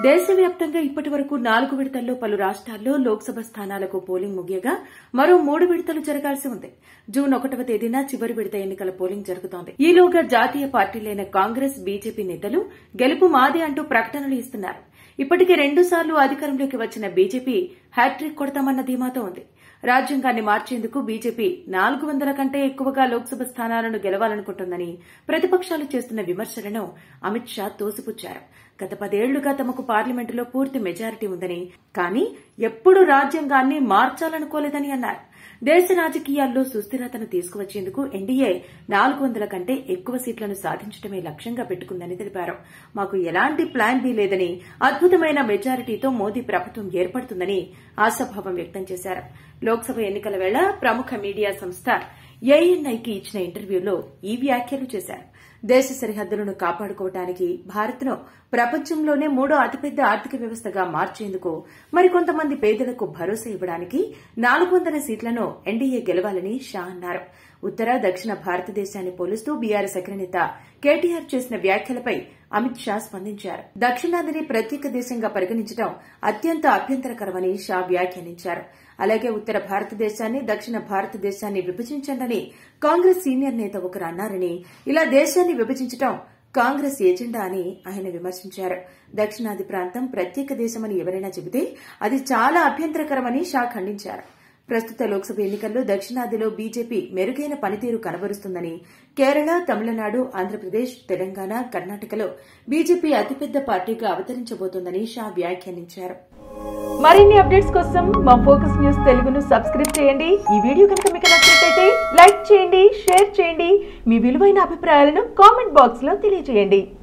దేశవ్యాప్తంగా ఇప్పటివరకు 4 విడతల్లో పలు రాష్ట్రాల్లో లోక్సభ స్థానాలకు పోలింగ్ ముగియగా మరో 3 విడతలు జరగాల్సి ఉంది. జూన్ 1వ తేదీన చివరి విడత ఎన్నికల పోలింగ్ జరుగుతోంది. ఈలోగా జాతీయ పార్టీలైన కాంగ్రెస్, బీజేపీ నేతలు గెలుపు మాదే అంటూ ప్రకటనలు ఇస్తున్నారు. ఇప్పటికే 2 సార్లు అధికారంలోకి వచ్చిన బీజేపీ హ్యాట్రిక్ కొడతామన్న ధీమాతో ఉంది. రాజ్యాంగాన్ని మార్చేందుకు బీజేపీ 400 కంటే ఎక్కువగా లోక్సభ స్థానాలను గెలవాలనుకుంటోందని ప్రతిపక్షాలు చేస్తున్న విమర్శలను అమిత్ షా తోసిపుచ్చారు. గత 10 ఏళ్లుగా తమకు పార్లమెంటులో పూర్తి మెజారిటీ ఉందని, కానీ ఎప్పుడూ రాజ్యాంగాన్ని మార్చాలనుకోలేదని అన్నారు. దేశ రాజకీయాల్లో సుస్థిరతను తీసుకువచ్చేందుకు ఎన్డీఏ 400 కంటే ఎక్కువ సీట్లను సాధించడమే లక్ష్యంగా పెట్టుకుందని తెలిపారు. మాకు ఎలాంటి ప్లాన్ బి లేదని, అద్భుతమైన మెజారిటీతో మోదీ ప్రభుత్వం ఏర్పడుతుందని ఆశాభావం వ్యక్తం చేశారు. లోక్సభ ఎన్నికల వేళ ప్రముఖ మీడియా సంస్థ ఏఎన్ఐకి ఇచ్చిన ఇంటర్వ్యూలో ఈ వ్యాఖ్యలు చేశారు. దేశ సరిహద్దులను కాపాడుకోవడానికి భారత్ను ప్రపంచంలోనే 3వ అతిపెద్ద ఆర్థిక వ్యవస్థగా మార్చేందుకు, మరికొంతమంది పేదలకు భరోసా ఇవ్వడానికి 400 సీట్లను ఎన్డీఏ గెలవాలని షా అన్నారు. ఉత్తర, దక్షిణ భారతదేశాన్ని పోలుస్తూ బీఆర్ఎస్ అగ్రనేత కేటీఆర్ చేసిన వ్యాఖ్యలపై అమిత్ షా స్పందించారు. దక్షిణాదిని ప్రత్యేక దేశంగా పరిగణించడం అత్యంత అభ్యంతరకరమని షా వ్యాఖ్యానించారు. అలాగే ఉత్తర భారతదేశాన్ని, దక్షిణ భారతదేశాన్ని విభజించండని కాంగ్రెస్ సీనియర్ నేత ఒకరు అన్నారని, ఇలా దేశాన్ని విభజించడం కాంగ్రెస్ ఎజెండా అని ఆయన విమర్శించారు. దక్షిణాది ప్రాంతం ప్రత్యేక దేశమని ఎవరైనా చెబితే అది చాలా అభ్యంతరకరమని షా ఖండించారు. ప్రస్తుత లోక్సభ ఎన్నికల్లో దక్షిణాదిలో బీజేపీ మెరుగైన పనితీరు కనబరుస్తుందని, కేరళ, తమిళనాడు, ఆంధ్రప్రదేశ్, తెలంగాణ, కర్ణాటకలో బీజేపీ అతిపెద్ద పార్టీగా అవతరించబోతోందని షా వ్యాఖ్యానించారు. మరిన్ని అప్డేట్స్ కోసం మా ఫోకస్ న్యూస్ తెలుగును సబ్స్క్రైబ్ చేయండి. ఈ వీడియో కనుక మీకు నచ్చినట్లయితే లైక్ చేయండి, షేర్ చేయండి. మీ విలువైన అభిప్రాయాలను కామెంట్ బాక్స్ లో తెలియజేయండి.